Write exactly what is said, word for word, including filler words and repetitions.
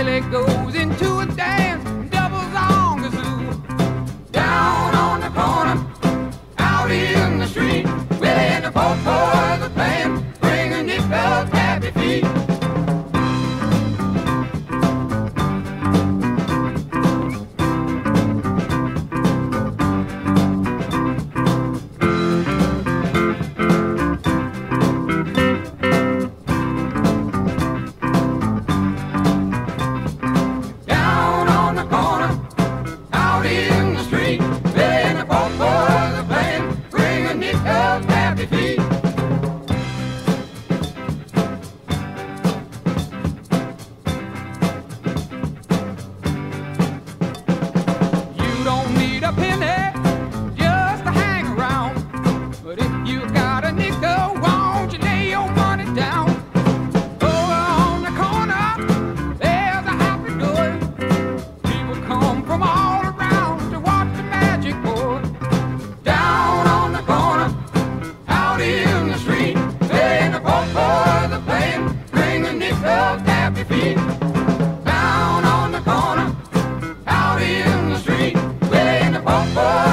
Willie goes into a dance, doubles on kazoo. Down on the corner, out in the street, Willie and the folk boys are playing, bringing Nick Bell's happy feet. Down on the corner, out in the street, Willie and the folk boys.